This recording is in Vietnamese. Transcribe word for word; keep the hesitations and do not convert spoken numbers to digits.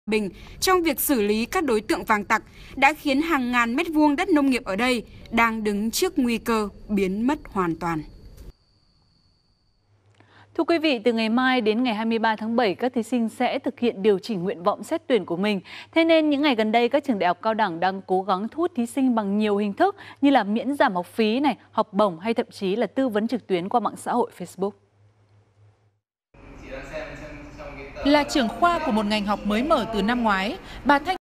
Bình trong việc xử lý các đối tượng vàng tặc đã khiến hàng ngàn mét vuông đất nông nghiệp ở đây đang đứng trước nguy cơ biến mất hoàn toàn. Thưa quý vị, từ ngày mai đến ngày hai mươi ba tháng bảy, các thí sinh sẽ thực hiện điều chỉnh nguyện vọng xét tuyển của mình. Thế nên những ngày gần đây, các trường đại học cao đẳng đang cố gắng thu hút thí sinh bằng nhiều hình thức như là miễn giảm học phí, này, học bổng hay thậm chí là tư vấn trực tuyến qua mạng xã hội Facebook. Là trưởng khoa của một ngành học mới mở từ năm ngoái, bà Thanh